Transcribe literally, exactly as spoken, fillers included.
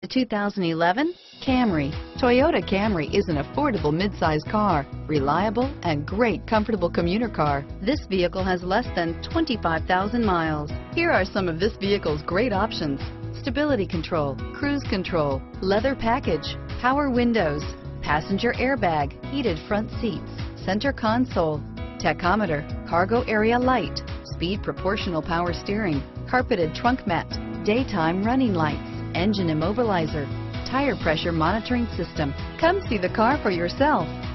The two thousand eleven Camry. Toyota Camry is an affordable midsize car, reliable and great comfortable commuter car. This vehicle has less than twenty-five thousand miles. Here are some of this vehicle's great options: stability control, cruise control, leather package, power windows, passenger airbag, heated front seats, center console, tachometer, cargo area light, speed proportional power steering, carpeted trunk mat, daytime running lights, engine immobilizer, tire pressure monitoring system. Come see the car for yourself.